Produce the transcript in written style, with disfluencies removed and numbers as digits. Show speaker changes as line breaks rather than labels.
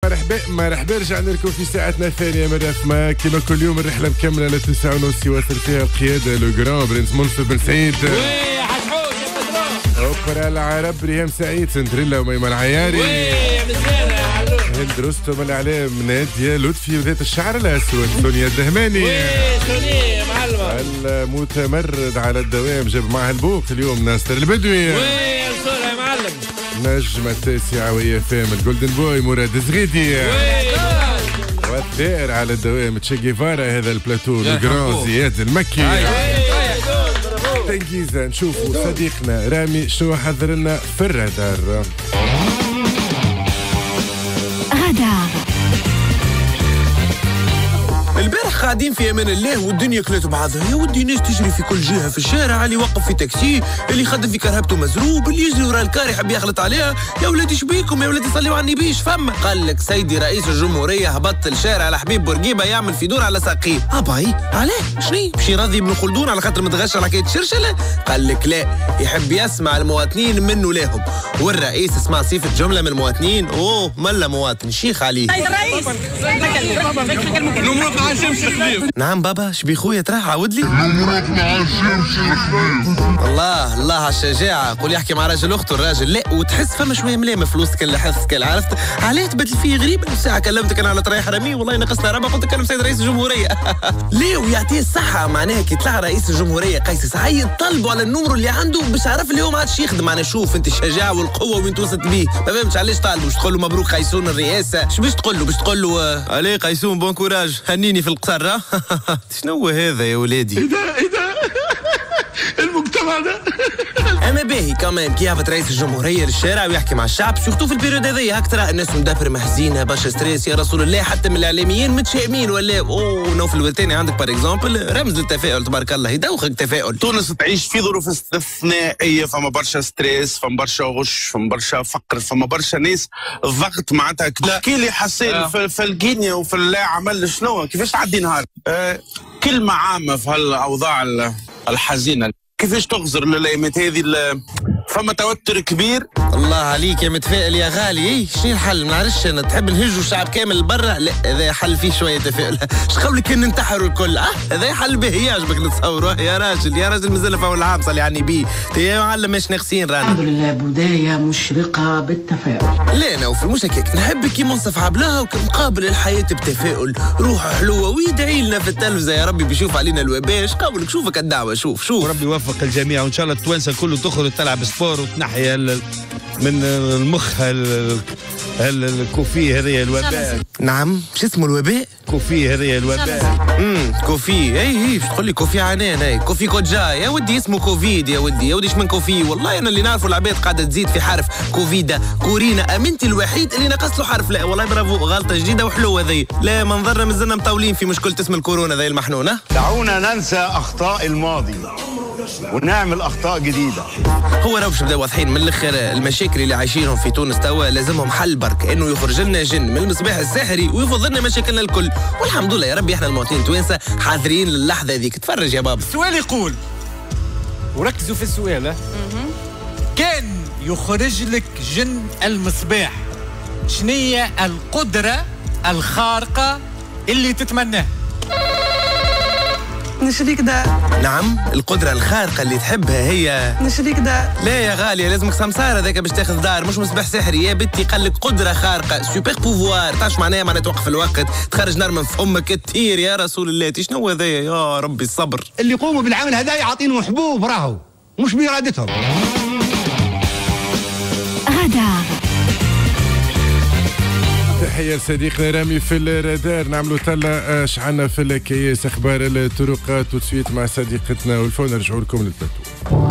مرحبا رجعنا لكم في ساعتنا الثانية من رفمة كما كل يوم الرحلة مكملة ل 9:30 يواصل فيها القيادة لو جران برنس منصف بن سعيد
وي حتحوش يا بدران
أوبرا العرب ريهام سعيد سندريلا وميمة العياري
وي مزيانة يا علوش
هند رستم الإعلام نادية لطفي وذات الشعر الأسود سونيا الدهماني
وي سونيا معلمة
المتمرد على الدوام جاب معها البوق اليوم ناصر البدوي
وي الصورة يا معلم
نجمة التاسعة وهي فام الجولدن بوي مراد الزغيدي والثائر على الدوام تشي جيفارا هذا البلاتو الجران زياد المكي تنجيزة نشوفوا صديقنا رامي شنو حضر لنا في الرادار.
البارح قاعدين في امان الله والدنيا كلات بعضها، يا ودي ناس تجري في كل جهه في الشارع، اللي يوقف في تاكسي، اللي يخدم في كرهبته مزروب، اللي يجري ورا الكار يحب يخلط عليها. يا ولادي شبيكم يا ولادي صليوا على النبي فما قال لك سيدي رئيس الجمهوريه هبط الشارع على حبيب بورقيبه يعمل في دور على ساقيه. اباي علاه شني مشي راضي ابن خلدون على خاطر متغش على حكايه شرشله؟ قال لك لا يحب يسمع المواطنين منه لهم، والرئيس اسمع صيفه جمله من المواطنين اوه ملا مواطن شيخ عليه.
الرئيس
نمرق على شمس الخليف.
نعم بابا شبي خويا تراه عاود لي. الله على الشجاعة، قول يحكي مع راجل أخته الراجل لا وتحس فما شوية ملامة في وسطك اللي حسك عرفت علاه تبدل فيه غريب. ساعة كلمتك أنا على طريح رمي والله نقصنا ربع قلت كلم سيد رئيس الجمهورية. ليه ويعطيه الصحة معناها كي طلع رئيس الجمهورية قيس سعيد طلبوا على النمر اللي عنده باش عرف اليوم ما عادش يخدم. أنا شوف أنت الشجاعة والقوة وين توصلت بيه ما فهمتش علاش طالبوا. باش تقول له مبروك قيسون الرئاسة شو باش تقول له؟ باش تقول له عليه قيسون بون كوراج هنيني في القصر. شنو هذا يا ولادي؟
ايه ده المجتمع ده.
اما باهي كمان كي يهبط رئيس الجمهوريه للشارع ويحكي مع الشعب سورتو في البيريود هذيا هاك ترى الناس مدبر محزينه برشا ستريس يا رسول الله، حتى من الاعلاميين متشائمين ولا اوه نوف الوثاني عندك بار اكزومبل رمز للتفاؤل تبارك الله يدوخك تفاؤل.
تونس تعيش في ظروف استثنائيه، فما برشا ستريس، فما برشا غش، فما برشا فقر، فما برشا ناس الضغط معناتها. احكي لي حسين في الكينيا وفي اللا عمل شنو كيفاش تعدي نهار؟ كلمه عامه في هالاوضاع الحزينه كيفاش تغزر للايامات هذه؟ فما توتر كبير.
الله عليك يا متفائل يا غالي. ايه شنو الحل؟ ما نعرفش انا تحب نهجوا الشعب كامل برا؟ لا هذا حل فيه شويه تفاؤل. اش قولك ان ننتحروا الكل؟ هذا حل به يعجبك نتصوره يا راجل مازال في اول عام صلي على النبي يا معلم مش ناقصين رانا.
الحمد لله بداية مشرقة بالتفاؤل.
لا انا وفي مش هكاك نحب كي منصف عبلها وكنقابل الحياه بتفاؤل روحه حلوه ويدعي لنا في التلفزه يا ربي بيشوف علينا الوباء. اش قولك شوفك الدعوه شوف
وربي يوفق الجميع وان شاء الله التوانسه الكل تخرج تلعب سبور وتنحي من المخ الكوفي هذه الوباء.
نعم شو اسمه الوباء؟
كوفي هذه الوباء.
كوفي اي تقول لي كوفي عنان اي كوفي كوجا يا ودي اسمه كوفيد يا ودي ايش من كوفي والله انا اللي نعرفه العباد قاعده تزيد في حرف كوفيدا كورينا امنتي الوحيد اللي نقص له حرف. لا والله برافو غلطه جديده وحلوه ذي. لا منظرنا مازلنا مطولين في مشكله اسم الكورونا ذي المحنونه.
دعونا ننسى اخطاء الماضي ونعمل اخطاء جديده.
هو راه باش نبداو واضحين من الاخر المشاكل اللي عايشينهم في تونس توا لازمهم حل برك انه يخرج لنا جن من المصباح الساحري ويفض لنا مشاكلنا الكل. والحمد لله يا ربي احنا المواطنين التوانسه حاضرين للحظه هذيك. تفرج يا بابا.
السؤال يقول وركزوا في السؤال كان يخرج لك جن المصباح شنية القدرة الخارقة اللي تتمناها؟
نشريك ده.
نعم القدرة الخارقة اللي تحبها هي
نشريك ده.
لا يا غالية لازمك سمسارة ذاك باش تاخذ دار مش مصباح سحري يا بنتي. قال لك قدرة خارقة سوبر بوفوار. تعرف معناها توقف الوقت تخرج نار من فمك تطير يا رسول الله. شنو هذايا يا ربي الصبر.
اللي يقوموا بالعمل هذا يعطينهم حبوب راهو مش بإرادتهم.
تحية لصديقنا رامي في الرادار. نعملوا تلا شعلنا في الكياس اخبار الطرقات وتسويت مع صديقتنا والفون نرجعوا لكم للبلاتو.